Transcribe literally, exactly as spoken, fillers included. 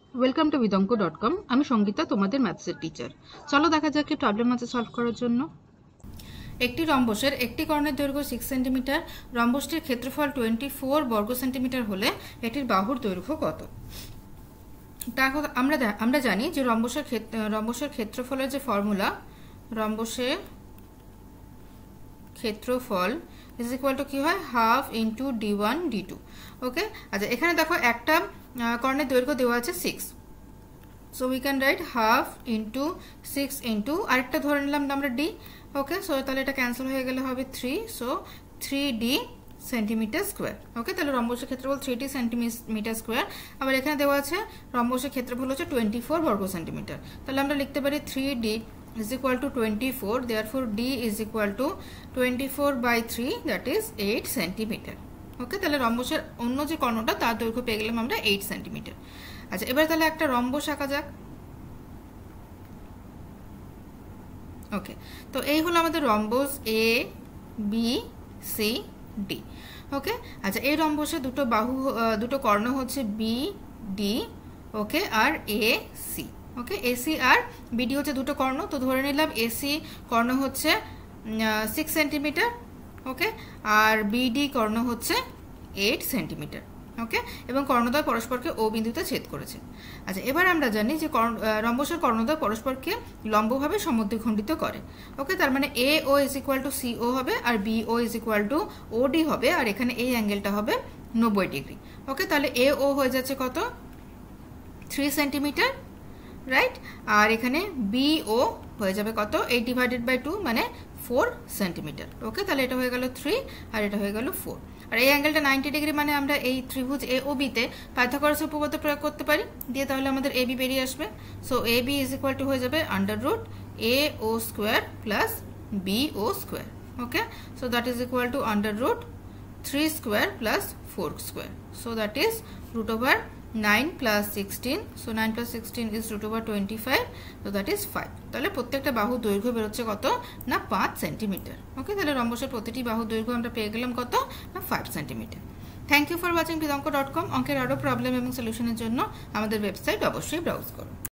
Welcome to Bidanka dot com. আমি সঙ্গীতা, তোমাদের ম্যাথসের teacher. চলো দেখা যাক কি প্রবলেম আছে সলভ করার জন্য। একটি রম্বসের একটি কর্ণের দৈর্ঘ্য সিক্স সেন্টিমিটার, রম্বসটির ক্ষেত্রফল টোয়েন্টি ফোর বর্গ সেন্টিমিটার হলে এটির বাহুর দৈর্ঘ্য কত? দেখো, আমরা আমরা জানি যে রম্বসের রম্বসের ক্ষেত্রফলের যে ফর্মুলা, রম্বসের ক্ষেত্রফল ইজ ইকুয়াল টু কি হয়, half into D one D two. Okay, আচ্ছা এখানে দেখো একটা কর্ণের দৈর্ঘ্য দেওয়া আছে six, so we can write half into six into আরেকটা ধরে নিলাম আমরা ডি। ওকে, সো তাহলে এটা ক্যান্সেল হয়ে গেলে হবে three, so three D centimetre square. Okay, তাহলে রম্বসের ক্ষেত্রফল থ্রি ডি সেন্টিমিটার স্কোয়ার। আবার এখানে দেওয়া আছে রম্বসের ক্ষেত্রফল হচ্ছে টোয়েন্টি ফোর বর্গ সেন্টিমিটার, তাহলে আমরা লিখতে পারি three D is equal to twenty-four, therefore d is equal to twenty-four by three, that is eight centimeter. Okay, তাহলে রম্বসের অন্য যে কর্ণটা তার দৈর্ঘ্য পেয়ে গেলাম আমরা এইট সেন্টিমিটার। আচ্ছা, এবার তাহলে একটা রম্বস আঁকা যাক। ওকে, তো এই হলো আমাদের rhombus A B C D. Okay, আচ্ছা এই রম্বসে দুটো বাহু দুটো কর্ণ হচ্ছে বি ডি, ওকে, আর এ সি। ওকে, এসি আর বিডি হচ্ছে দুটো কর্ণ, তো ধরে নিলাম এসি কর্ণ হচ্ছে সিক্স সেন্টিমিটার, ওকে, আর বিডি কর্ণ হচ্ছে এইট সেন্টিমিটার। ওকে, এবং কর্ণদ্বয় পরস্পরকে ও বিন্দুতে ছেদ করেছে। আচ্ছা, এবার আমরা জানি যে রম্বসের কর্ণদ্বয় পরস্পরকে লম্বভাবে সমদ্বিখণ্ডিত করে। ওকে, তার মানে A O is equal to C O হবে, আর B O is equal to O D হবে, আর এখানে এই অ্যাঙ্গেলটা হবে নব্বই ডিগ্রি। ওকে, তাহলে এ ও হয়ে যাচ্ছে কত, থ্রি সেন্টিমিটার, রাইট, আর এখানে বিও হয়ে যাবে কত, এইট ডিভাইডেড বাই টু মানে ফোর সেন্টিমিটার। ওকে, তাহলে এটা হয়ে গেল থ্রি আর এটা হয়ে গেল ফোর, আর এই অ্যাঙ্গেলটা নাইনটি ডিগ্রি, মানে আমরা এই ত্রিভুজ এ ও বিতে পাইথাগোরাসের উপপাদ্য প্রয়োগ করতে পারি, দিয়ে তাহলে আমাদের এ বি বেরিয়ে আসবে। So A B is equal to হয়ে যাবে under root A O square plus B O square. Okay, so that is equal to under root three square plus four square, so that is root over nine plus sixteen, so nine plus sixteen is root over twenty five, so that is five. তাহলে প্রত্যেকটা বাহু দৈর্ঘ্য বেরোচ্ছে কত না পাঁচ centimetre. Okay, তাহলে রম্বসের প্রতিটি বাহু দৈর্ঘ্য আমরা পেয়ে গেলাম কত না five centimetre. Thank you for watching Bidanka dot com. অঙ্কের আরও প্রবলেম এবং সলিউশনের জন্য আমাদের ওয়েবসাইট অবশ্যই ব্রাউজ করুন।